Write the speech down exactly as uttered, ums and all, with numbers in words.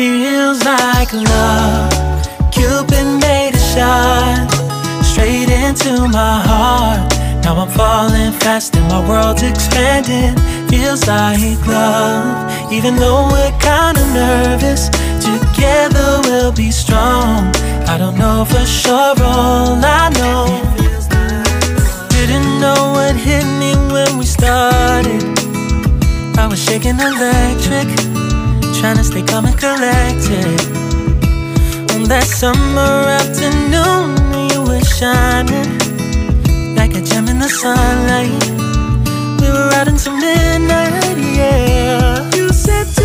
feels like love. Cupid made a shot straight into my heart. Now I'm falling fast and my world's expanding. Feels like love, even though we're kinda nervous. Together we'll be strong. I don't know for sure, all I know. Didn't know what hit me when we started. I was shaking electric, trying to stay calm and collected. On that summer afternoon, you were shining like a gem in the sunlight. We were out until midnight, yeah. You said